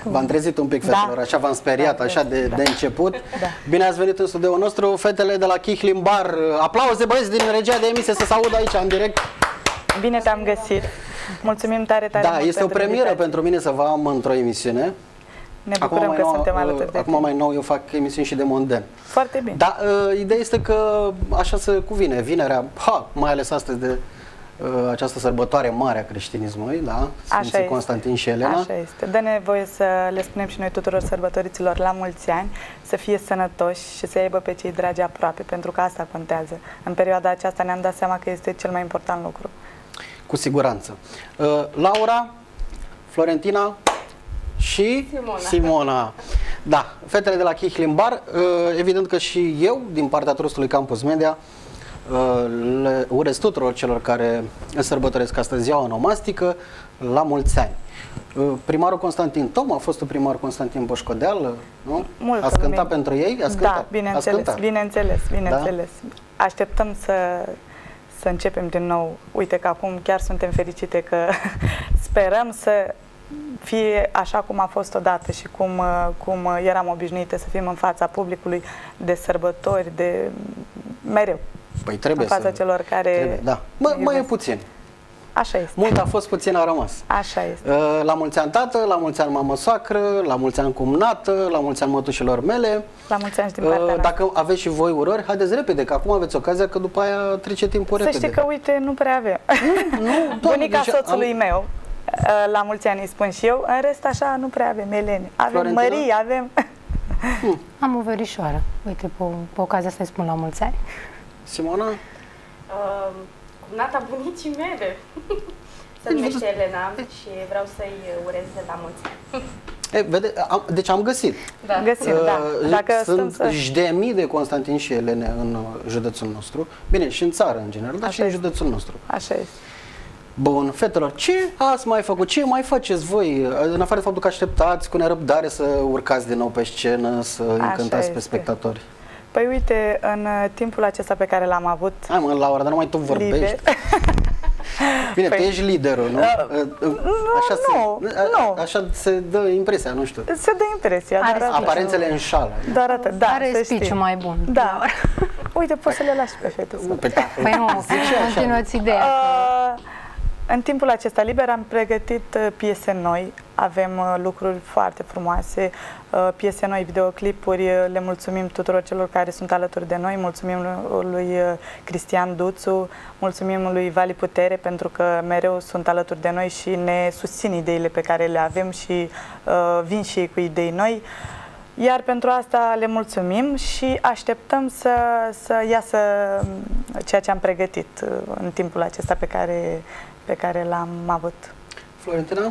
V-am trezit un pic, fetelor, așa v-am speriat, așa de început. Bine ați venit în studioul nostru, fetele de la Chichlin Bar. Aplauze, băieți, din regia de emisie, să se audă aici, în direct. Bine te-am găsit. Mulțumim tare, tare mult. Da, este o premieră pentru mine să vă am într-o emisiune. Ne bucurăm că suntem alături de acum mai nou eu fac emisiuni și de monden. Foarte bine. Da, ideea este că așa se cuvine, vinerea, mai ales astăzi de această sărbătoare mare a creștinismului, da? Sfinții Constantin și Elena. Așa este. Dă nevoie să le spunem și noi tuturor sărbătoriților la mulți ani, să fie sănătoși și să aibă pe cei dragi aproape, pentru că asta contează. În perioada aceasta ne-am dat seama că este cel mai important lucru. Cu Laura, Florentina și Simona. Da, fetele de la Chichlin Bar. Evident că și eu, din partea trustului Campus Media, le urez tuturor celor care sărbătoresc astăzi ziua onomastică la mulți ani. Primarul Constantin Tom, a fost primar Constantin Boșcodeal, nu? Ați cântat pentru ei? Ați cântat? Da, bineînțeles. Da? Așteptăm să începem din nou. Uite că acum chiar suntem fericite că sperăm să fie așa cum a fost odată și cum eram obișnuite să fim în fața publicului de sărbători, de mereu. Păi trebuie în fața celor care... Da. Mai e puțin. Așa este. Mult a fost, puțin a rămas. Așa este. La mulți ani tată, la mulți ani mamă soacră, la mulți ani cumnată, la mulți ani mătușilor mele. La mulți ani din partea mea. Dacă aveți și voi urări, haideți repede, că acum aveți ocazia, că după aia trece timpul repede. Să știi că, uite, nu prea avem. Bunica soțului meu, la mulți ani îi spun și eu, în rest așa nu prea avem, Eleni. Avem Mării, avem... Am o verișoară. Uite, pe ocazia asta îi spun la mulți ani. Simona? Cumnata bunicii mele. Se numește Elena și vreau să-i urez la mulți ani. Deci am găsit. Da. Găsim, da. Sunt de mii de Constantin și Elene în județul nostru. Bine, și în țară în general, dar și în județul nostru. Așa este. Bun, fetelor, ce ați mai făcut? Ce mai faceți voi? În afară de faptul că așteptați cu nerăbdare să urcați din nou pe scenă, să încântați pe spectatori. Păi uite, în timpul acesta pe care l-am avut... Hai mă, Laura, dar numai tu vorbești. Bine, tu ești liderul, nu? Așa se dă impresia, nu știu. Se dă impresia. Aparențele înșală. Doar atât, da, are speech-ul mai bun. Da. Uite, poți să le lași pe fete. Păi nu, continuați ideea. În timpul acesta liber am pregătit piese noi, avem lucruri foarte frumoase, piese noi, videoclipuri, le mulțumim tuturor celor care sunt alături de noi, mulțumim lui Cristian Duțu, mulțumim lui Vali Putere pentru că mereu sunt alături de noi și ne susțin ideile pe care le avem și vin și ei cu idei noi. Iar pentru asta le mulțumim și așteptăm să iasă ceea ce am pregătit în timpul acesta pe care l-am avut. Florentina?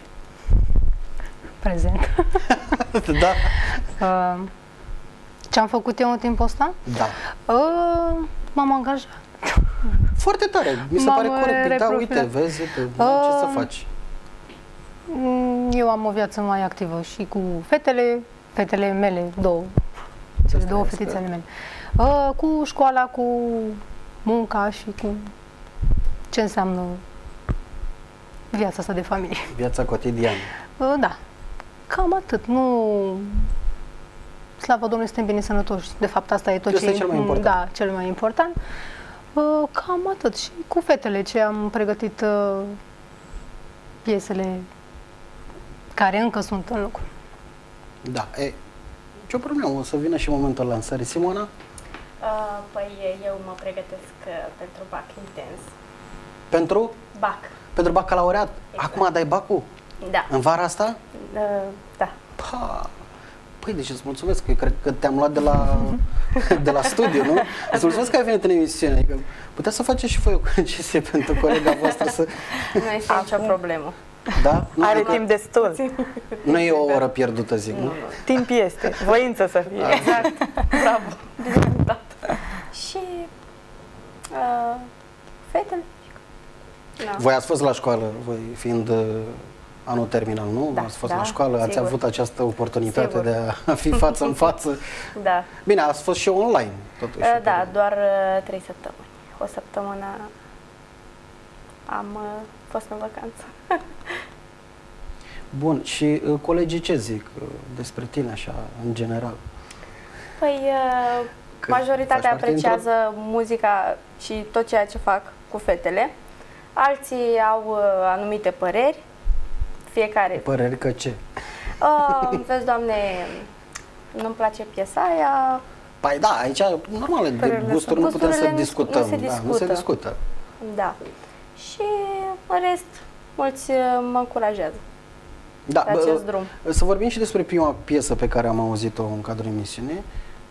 Prezent. Da. Ce am făcut eu în timpul ăsta? Da. M-am angajat. Foarte tare. Mi se pare corect. Da, uite, vezi, ce să faci? Eu am o viață mai activă și cu fetele mele, două fetițele mele. Cu școala, cu munca și cu ce înseamnă viața asta de familie. Viața cotidiană. Da. Cam atât. Nu... Slavă Domnului, suntem bine sănătoși. De fapt, asta e tot ce e cel mai important. Da, cel mai important. Cam atât. Și cu fetele ce am pregătit piesele care încă sunt în lucru. Da. Ce problemă? O să vină și momentul lansării. Simona? Păi eu mă pregătesc pentru BAC intens. Pentru? BAC. Pentru bacalaureat? Exact. Acum dai BAC-ul? Da. În vara asta? Da. Păi, deci îți mulțumesc, că cred că te-am luat de la studiu, nu? Îți mulțumesc că ai venit în emisiune. Adică puteți să faceți și voi o concizie pentru colega voastră să... Nu este nicio problemă. Da? Are timp destul. Nu e o oră pierdută, zic, nu? Timp este, voință să fie. Exact. Bravo. Și fetele. Voi ați fost la școală, voi fiind anul terminal, nu? Da, ați fost la școală, ați avut această oportunitate Sigur. de a fi față în față. Da. Bine, ați fost și online, totuși. Da, doar 3 săptămâni. O săptămână am fost în vacanță. Bun, și colegii ce zic despre tine, așa, în general? Păi, majoritatea apreciază muzica și tot ceea ce fac cu fetele. Alții au anumite păreri, fiecare. Păreri că ce? Vezi, Doamne, nu-mi place piesa aia. Păi da, aici, normal, de gusturi nu putem să discutăm. Nu se discută. Da. Și în rest, mulți mă încurajează pe acest drum. Să vorbim și despre prima piesă pe care am auzit-o în cadrul emisiunii.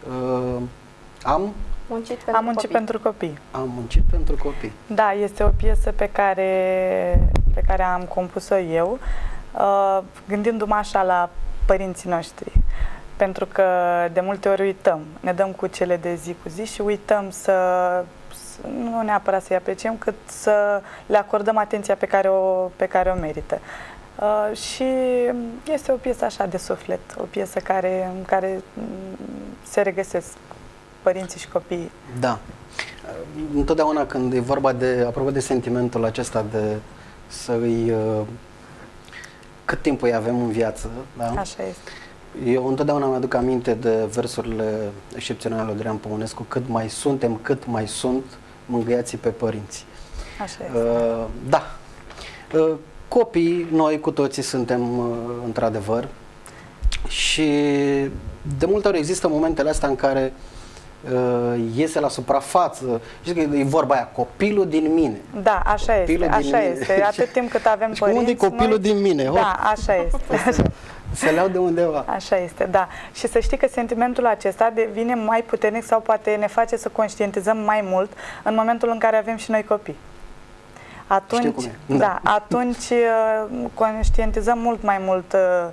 Am muncit pentru copii. Am muncit pentru copii. Da, este o piesă pe care am compus-o eu, gândindu-mă așa la părinții noștri. Pentru că de multe ori uităm, ne dăm cu cele de zi cu zi și uităm nu neapărat să-i apreciem, cât să le acordăm atenția pe care o merită. Și este o piesă așa de suflet, o piesă în care se regăsesc părinții și copiii. Da. Întotdeauna când e vorba apropo de sentimentul acesta de să îi... cât timp îi avem în viață, da? Așa este. Eu întotdeauna mi-aduc aminte de versurile excepționale lui Adrian Păunescu: cât mai suntem, cât mai sunt mângâiații pe părinți. Așa este. Da. Copii, noi cu toții suntem într-adevăr, și de multe ori există momentele astea în care iese la suprafață. Știți că e vorba aia, copilul din mine. Da, așa este. Atât timp cât avem părinți. Unde e copilul din mine? Da, așa este. Se leau de undeva. Așa este, da. Și să știi că sentimentul acesta devine mai puternic sau poate ne face să conștientizăm mai mult în momentul în care avem și noi copii. Atunci, atunci conștientizăm mult mai mult,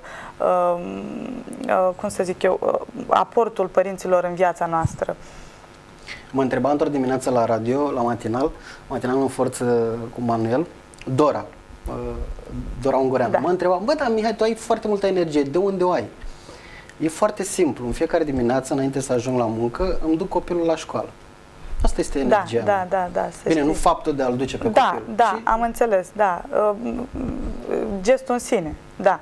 cum să zic eu, aportul părinților în viața noastră. Mă întreba într-o dimineață la radio, la matinal în forță cu Manuel, Dora Ungureanu. Da. Mă întreba: bă, dar Mihai, tu ai foarte multă energie, de unde o ai? E foarte simplu, în fiecare dimineață, înainte să ajung la muncă, îmi duc copilul la școală. Asta este energia. Da. Bine, nu faptul de a-l duce pe copil. Da, am înțeles, da. Gestul în sine, da.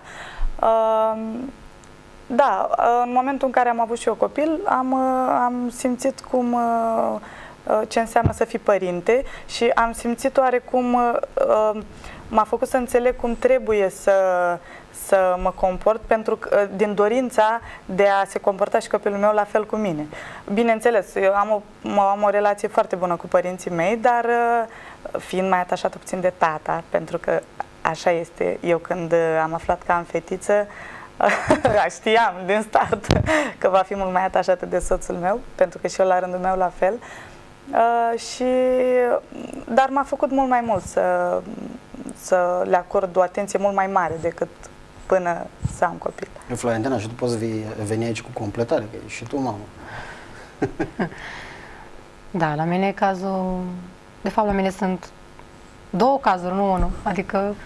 Da, în momentul în care am avut și eu copil, am simțit ce înseamnă să fii părinte și am simțit oarecum, m-a făcut să înțeleg cum trebuie să mă comport, pentru că din dorința de a se comporta și copilul meu la fel cu mine. Bineînțeles, eu am o relație foarte bună cu părinții mei, dar fiind mai atașată puțin de tata, pentru că așa este, eu când am aflat că am fetiță, știam din start că va fi mult mai atașată de soțul meu, pentru că și eu la rândul meu la fel. Dar m-a făcut mult mai mult să le acord o atenție mult mai mare decât până să am copil. Florentina, și tu poți veni aici cu completare, că și tu mamă. Da, la mine e cazul... De fapt, la mine sunt două cazuri, nu unul. Adică,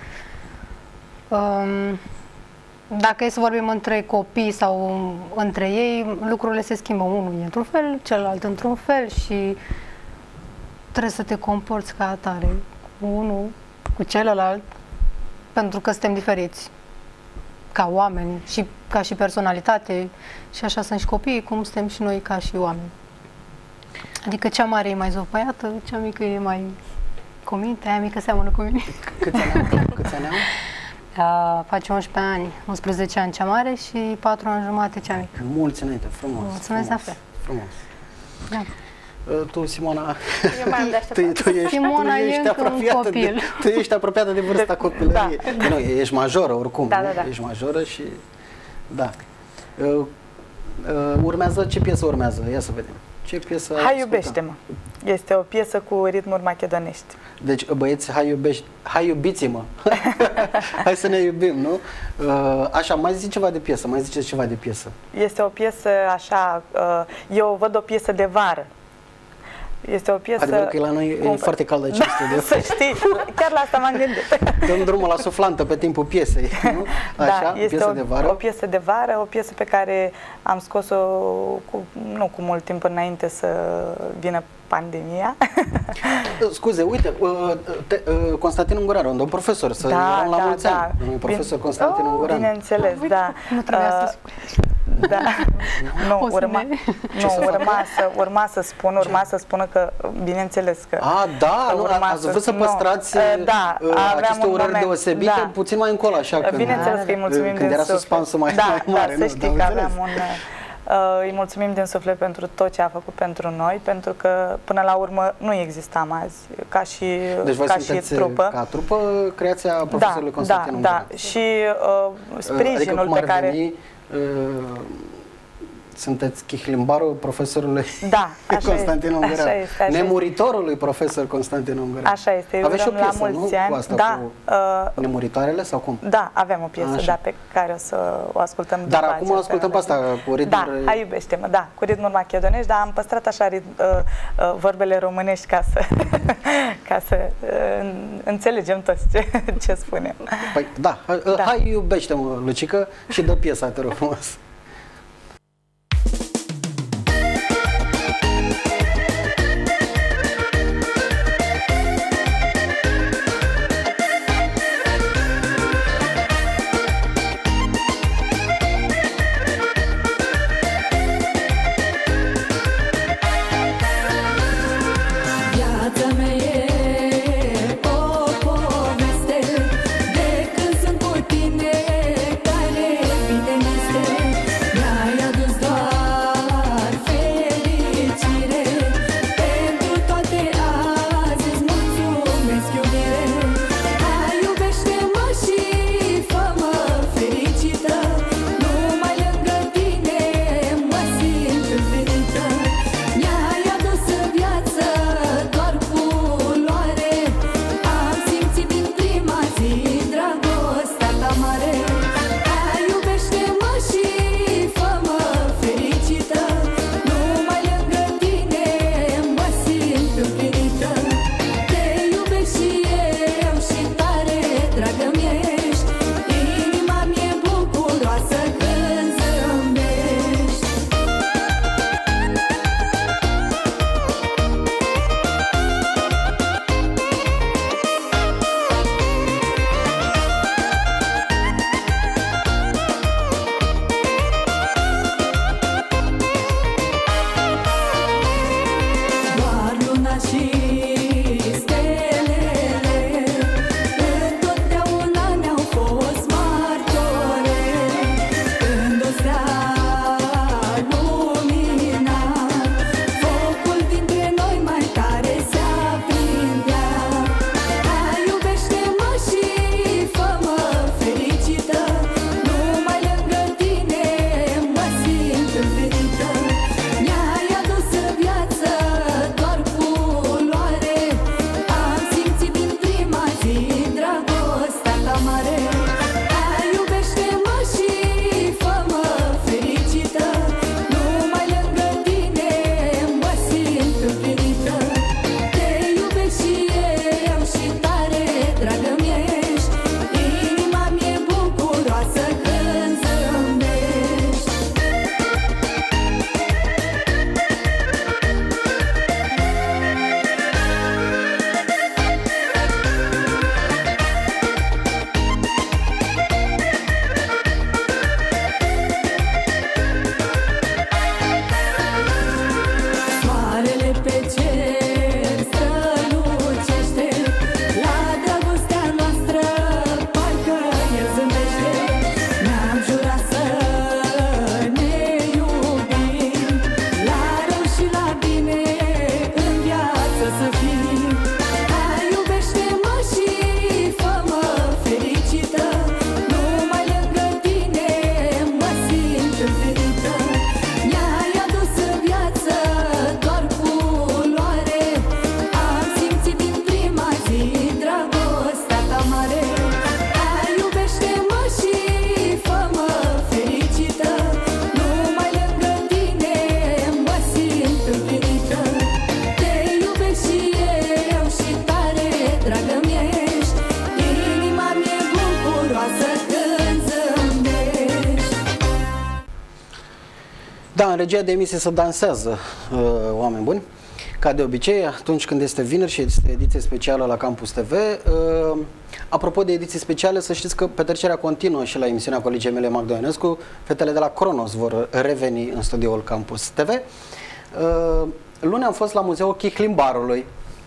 dacă e să vorbim între copii sau între ei, lucrurile se schimbă. Unul e într-un fel, celălalt într-un fel și trebuie să te comporți ca atare cu unul, cu celălalt, pentru că suntem diferiți ca oameni și ca și personalitate, și așa sunt și copiii, cum suntem și noi ca și oameni. Adică cea mare e mai zopăiată, cea mică e mai cu minte, aia mică seamănă cu mine. Câți ani au? Face 11 ani, 11 ani cea mare și 4 ani jumate cea mică. Mulți înainte, frumos. Mulțumesc la fel. Frumos. Da. Tu, Simona, eu mai am de așteptat. Simona e încă un copil. Tu ești apropiată de vârsta copilăriei. Da. Nu, ești majoră oricum. Da. Ești majoră și... Da. Ce piesă urmează? Ia să vedem. Ce piesă? Hai iubește-mă. Este o piesă cu ritmuri macedonești. Deci, băieți, hai iubiți-mă. Hai să ne iubim, nu? Așa, mai ziceți ceva de piesă. Este o piesă așa, eu văd o piesă de vară. Este o piesă... Adevăr că la noi e foarte cald aici în studio. Să știi, chiar la asta m-am gândit. Dăm drumul la suflantă pe timpul piesei, nu? Așa, da, este piesă de vară. O piesă de vară, o piesă pe care am scos-o nu cu mult timp înainte să vină pandemia. Scuze, uite, Constantin Ungureanu, domnul profesor, să eram la mulți ani. Domnul profesor Constantin Ungureanu. Bineînțeles, da. Nu trebuia să spun. Da. Nu, O să ne- urma să spună că, bineînțeles că... Da, nu, urma ați vrut să nu, păstrați aceste un urări moment, deosebite puțin mai încolo, așa, bineînțeles că îi mulțumim când era suspansul mai mare. să știi că aveam îi mulțumim din suflet pentru tot ce a făcut pentru noi, pentru că până la urmă nu existam azi ca și, deci voi sunteți trupă. Ca trupă creația profesorului Constantin Ungureanu. Da, și sprijinul adică pe care... Veni, sunteți chihlimbarul profesorului Constantin Ungureanu. Nemuritorului profesor Constantin Ungureanu. Așa este. Aveți și o piesă, la mulți nu? ani. Cu asta, da, cu nemuritoarele sau cum? Da, avem o piesă pe care o să o ascultăm. Dar acum ascultăm pe asta cu ritmuri... Da, hai iubește-mă, cu ritmuri machedonești, dar am păstrat așa vorbele românești ca să înțelegem toți ce spunem. Păi da, hai iubește-mă, Lucică, și dă piesa, te rog frumos. Viața mea e o poveste de când sunt cu tine, care bine mi este. Da, în regia de emisie se dansează, oameni buni, ca de obicei, atunci când este vineri și este ediție specială la Campus TV. Apropo de ediții speciale, să știți că petrecerea continuă și la emisiunea colegii mele Magda Ionescu. Fetele de la Cronos vor reveni în studioul Campus TV. Luni am fost la Muzeul Chihlimbarului.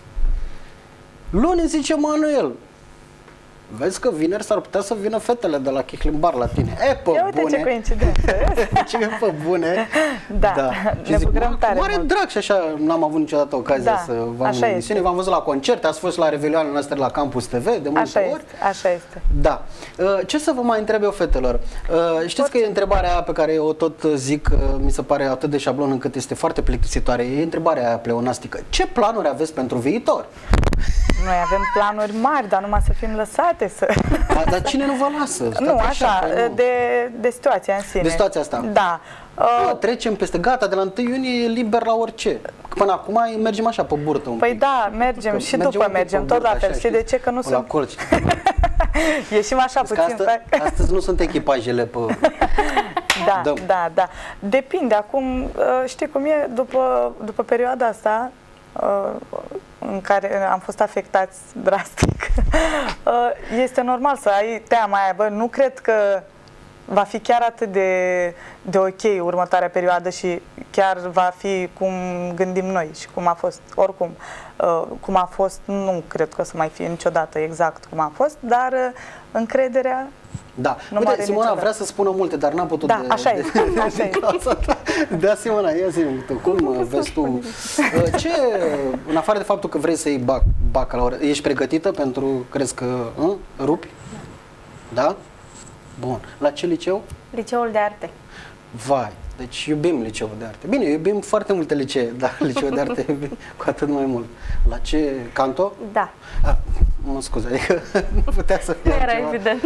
Luni zice Manuel, vezi că vineri s-ar putea să vină fetele de la Chihlimbar la tine. E, pe Ia uite bune. ce coincidență. Ce pe bune. Da, Și ne zic, bucurăm tare mare mult. drag și așa n-am avut niciodată ocazia Da, să vă am așa în emisiune. V-am văzut la concerte, ați fost la revelioanele noastre la Campus TV de multe Așa ori. este, așa este. Da. Ce să vă mai întreb eu, fetelor? Știți că e întrebarea aia pe care eu o tot zic, mi se pare atât de șablon încât este foarte plictisitoare. E întrebarea aia pleonastică. Ce planuri aveți pentru viitor? Noi avem planuri mari, dar numai să fim lăsate să... Dar cine nu vă lasă? Stați Nu, așa, păi nu. de situația în sine. De situația asta. Da. Trecem peste, gata, de la 1 iunie e liber la orice. Până acum mergem așa pe burtă un Păi pic. da, mergem și un după pic mergem, pe tot burtă, la fel. așa, Știi de știți? ce? Că nu La sunt... colț. Ieșim așa Că puțin. astăzi nu sunt echipajele pe... Da, Dăm. da. Depinde. Acum, știi cum e, după perioada asta, în care am fost afectați drastic, este normal să ai teama aia. Bă, nu cred că va fi chiar atât de ok următoarea perioadă și chiar va fi cum gândim noi și cum a fost. Oricum, cum a fost, nu cred că o să mai fie niciodată exact cum a fost, dar încrederea... Da. Nu Uite, mare Simona niciodată. vrea să spună multe, dar n-a putut Da, așa e. Așa din e. cauza ta. Da, Simona, ia zi-mi tu, cum vezi tu? Ce, în afară de faptul că vrei să iei bacalaureat, ești pregătită pentru, crezi că rupi? Da? Bun. La ce liceu? Liceul de arte. Vai, deci iubim liceul de arte. Bine, iubim foarte multe licee, dar liceul de arte iubim cu atât mai mult. La ce? Canto? Da, Mă scuze, adică nu putea să fie nu era altceva. evident.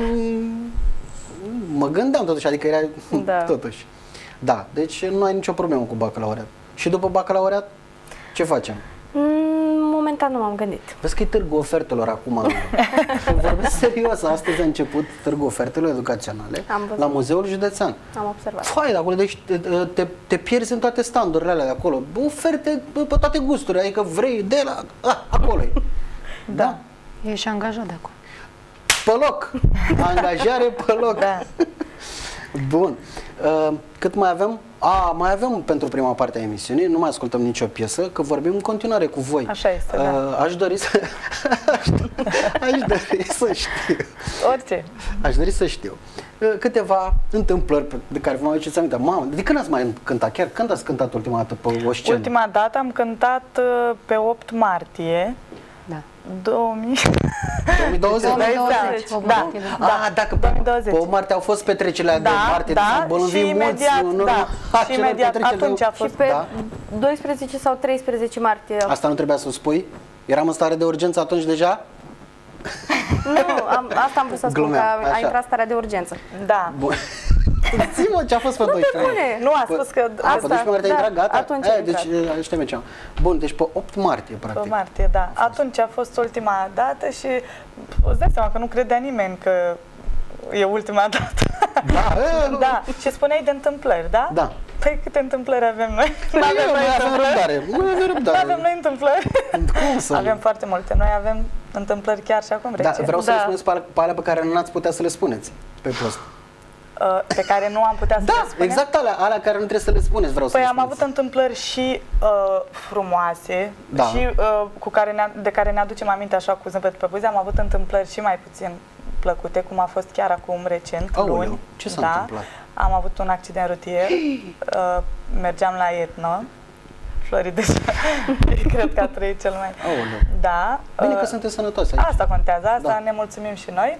Mă gândeam totuși, adică era Da. totuși. Da, deci nu ai nicio problemă cu bacalaureat. Și după bacalaureat, ce facem? Momentan nu m-am gândit. Vezi că e târgul ofertelor acum. Vorbesc serios, astăzi a început târgul ofertelor educaționale Am văzut. la Muzeul Județean. Am observat. Fai de acolo, deci te pierzi în toate standurile alea de acolo. Oferte pe toate gusturile, adică vrei de la... acolo e. Da. E și angajat de acum. Pe loc. Angajare pe loc. Da. Bun. Cât mai avem? Mai avem pentru prima parte a emisiunii, nu mai ascultăm nicio piesă, că vorbim în continuare cu voi. Așa este, da. Aș dori să... aș dori să știu. Orice. Aș dori să știu câteva întâmplări de care vă mai aduceți aminte. Mamă, de când ați mai cântat? Chiar când ați cântat ultima dată pe o scenă? Ultima dată am cântat pe 8 martie Da. 2020. 2020. Da, Dacă 2020. pe o martie au fost petrecerile de martie, deci am și bolnăvit mulți, imediat, și acele imediat petreceri atunci a de- fost. Și pe Da. 12 sau 13 martie. Asta nu trebuia să o spui? Eram în stare de urgență atunci deja? Nu, asta am vrut să spun, Glumeam, că a așa. intrat starea de urgență. Da. Bun. Zi-mă ce a fost pe 12 martie. bune. Nu, a spus că Pe 12 martie a intrat, gata? atunci a Deci, știu ce am. Bun, deci pe 8 martie, Pe practic. martie, da. Atunci a fost ultima dată și îți dai seama că nu credea nimeni că e ultima dată. Da, Da, și spuneai de întâmplări, da? Da. Păi câte întâmplări avem noi? Nu avem răbdare. Nu avem Nu răbdare. avem noi întâmplări. Cum să nu? Avem foarte multe. Noi avem întâmplări chiar și acum Da, recent. vreau să le spuneți pe alea pe care nu ați putea să le spuneți pe post. Pe care nu am putea să le Da, spunem. exact alea care nu trebuie să le spuneți, vreau să Păi le am avut spuneți. întâmplări și frumoase Da. și de care ne aducem aminte așa cu zâmbet pe buze. Am avut întâmplări și mai puțin plăcute, cum a fost chiar acum recent, Aoleu, luni. ce s-a Da. întâmplat? Am avut un accident rutier, mergeam la Etna, Florii deja, cred că a trăit cel mai... Aoleu. Da. Bine că sunteți sănătoși aici. Asta contează, asta Da. ne mulțumim și noi.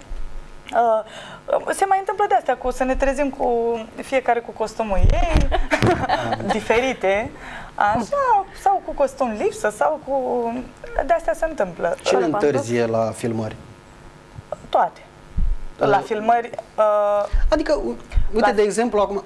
Se mai întâmplă de astea, să ne trezim cu fiecare cu costumul ei, diferite, așa, sau cu costum lipsă, sau cu... De astea se întâmplă. Ce ne întârzie la filmări? Toate. La filmări... Adică, uite, de exemplu, acum...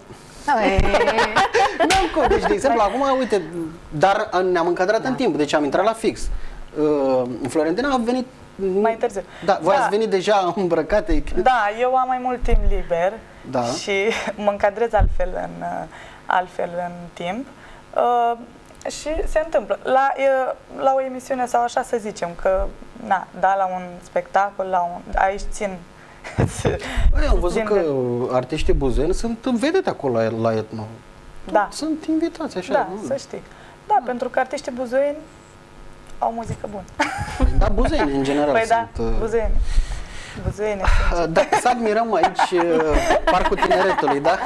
N-am cum. Deci, de exemplu, acum, uite, dar ne-am încadrat în timp, deci am intrat la fix. Florentina a venit... Mai târziu. Da, voi Da. ați venit deja îmbrăcate. Da, eu am mai mult timp liber Da. și mă încadrez altfel altfel în timp. Și se întâmplă. La o emisiune sau așa să zicem că, la un spectacol, aici țin. Eu am văzut că artiștii buzeni sunt vedete acolo la Etno. Da. Sunt invitați așa. Da, să știi. Da, pentru că artiștii buzoieni au muzică bună. Da, buzeni în general Păi sunt. da, buzoieni. Buzoieni. Da, să admirăm aici Parcul Tineretului, da?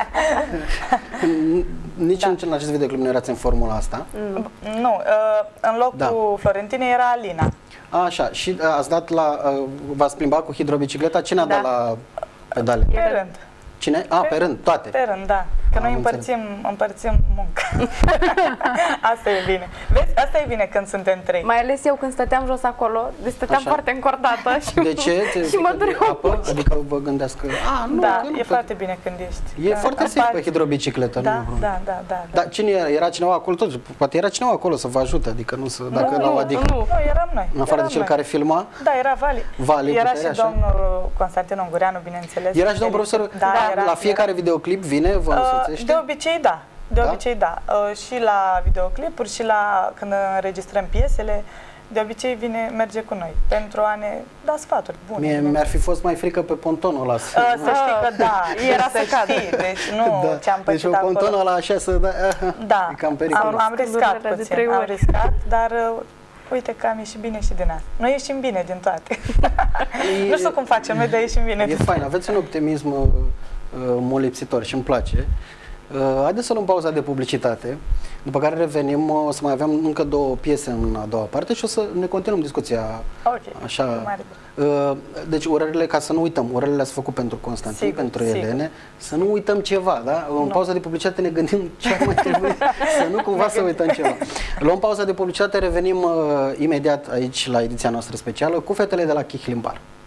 Nici în acest videoclip nu erați în formula asta. Nu, în locul Florentinei era Alina. Așa, și ați dat v-ați plimbat cu hidrobicicleta, cine a dat la pedale? Pe rând. Cine? Pe rând, toate. Pe rând, da. Că noi împărțim munca. Asta e bine. Vezi, asta e bine când suntem 3. Mai ales eu când stăteam jos acolo, deci stăteam foarte încordată și, de ce? și mă dureau apă? Adică vă gândească, nu, da, că nu, e foarte bine când ești. E foarte safe pe hidrobicicletă. Da. Dar cine era cineva acolo tot? Poate era cineva acolo să vă ajute, adică nu să, dacă l-au adică. Nu, eram noi. În afară de cel care filma? Da, era Vali. Era și așa? domnul Constantin Ungureanu, bineînțeles. Era și domnul profesor? La fiecare videoclip vine, vă însoțește? De obicei, da. De obicei, da. Și la videoclipuri și când înregistrăm piesele, de obicei merge cu noi pentru a ne da sfaturi bune. Mie mi-ar fi fost mai frică pe pontonul ăla. Să știi că da, era să știi, deci nu ce-am pățit acolo. Deci pe pontonul ăla așa să da, e cam periculos. Am riscat puțin, am riscat, dar uite că am ieșit bine și din asta. Noi ieșim bine din toate. Nu știu cum facem noi, dar ieșim bine. E fain, aveți un optimism molipsitor și îmi place. Haideți să luăm pauza de publicitate, după care revenim, o să mai avem încă 2 piese în a doua parte și o să ne continuăm discuția. Așa. Deci urările, ca să nu uităm, urările le-ați făcut pentru Constantin, pentru Elene, să nu uităm ceva, da? În pauza de publicitate ne gândim ce ar mai trebui, să nu cumva să uităm ceva. Luăm pauza de publicitate, revenim imediat aici la ediția noastră specială cu fetele de la Chihlimbar.